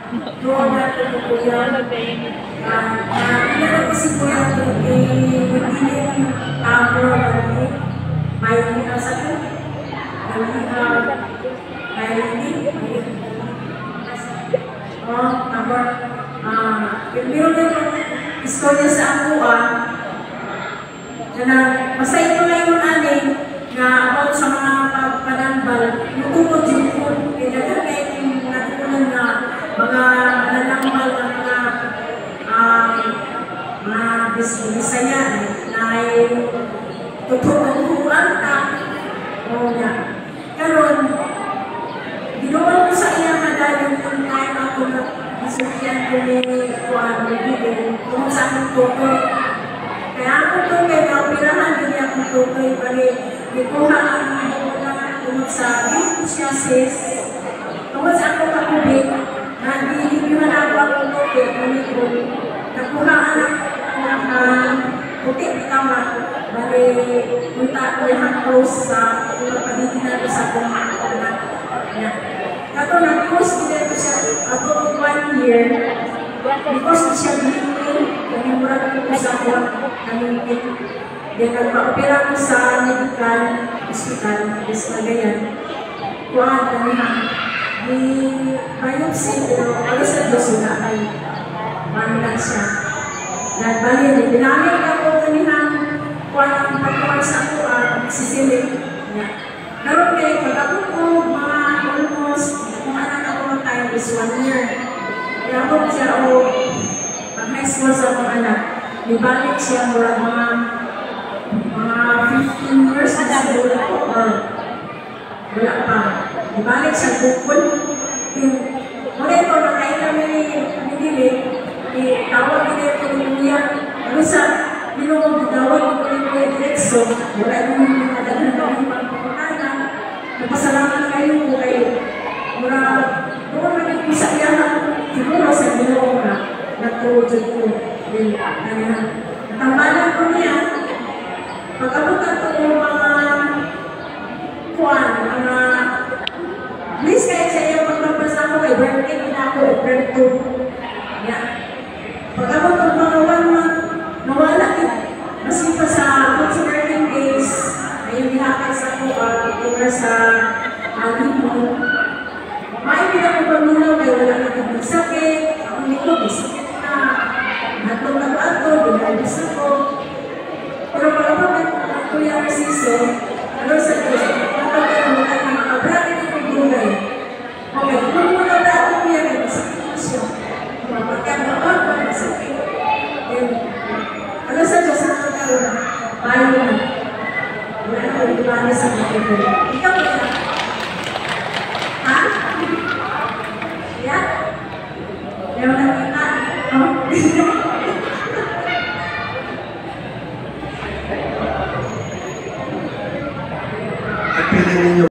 Doon natin ito kuya. Ilan kasi kuya ito, hindi ako may sa ito. Yung meron na istorya sa akuan, na masaya ko na yung aning na about sa mga pagpanambal, nutungkod yung po, pinagagay yung natutunan na mga nanambal na mga Bisaya na ay tututuan na o nga. Karon, ginawa ko sa iya madalong yung time ako na isukyan ko ni Juan Bibigin kung sa akong tutoy. Kaya ako to kay kaupirahan din akong tutoy bali ikuha ang mga tungkol sa sis tungkol sa akong kakubit na dinigyan ako akong tutoy kumikon nakuhaan ang puti tama bali punta ko yung close sa mga paligid na sa akong anak. Kato nag-close dito siya about 1 year because siya bilingin nanimurag ko sa akong nanimit. Then nagpa-opera ko sa medical hospital, Bismagayan. Kuhaan kami ha. Di biopsy, pero alas sa Diyos na ay mandag siya. Nagbali, dinamit ako kanihan kuhaan ang pagkawag sa ako sisilik. Naroon kayo, pag-ako ko, mga almost, kung anak ako ng time is 1 year. Kaya ako siya o pag-high school sa mga anak, nibalik siya mula mga 15 years na siguro ako or wala pa. Nibalik siya bukod. Mula ito, nakain kami nilili, tawag nila ito niya. Ano sa binungon, tawag ito niya direkso, wala yung madaghan kami pagpapakanan. Napasalamat kayo kung kayo. Mura, doon naging pisayahan, siguro sa binungon na nagtuwod ko. Natambalan ko niya, pagkabot ako yung mga kuwan, mga please kahit sa iyo magpapasa ko kay birthday ko na ako, birthday. Pagkabot ko mga 1 month, nawala din. Kasi pa sa birthday days, ayun nilakay sa ako, ito sa Limo. May pinako paminaw kay wala natin magsakit, ako nito, bisakit na. Natong nag-ato, binalibis ako. Pero pagkabot ang Kuya Narciso, ano sa Diyos, napagkano mo tayo mga kabrakin ng gulay. Okay, kung mo na ba ito Kuya, masakit mo siya. Mapagkano ako, masakit. Then, ano sa Diyos, ang pagkano, bayo na. Wala na ko ibigay sa mga gulay. Ikaw ba na? Ha? Yeah? Meron na kita? Pili ninyo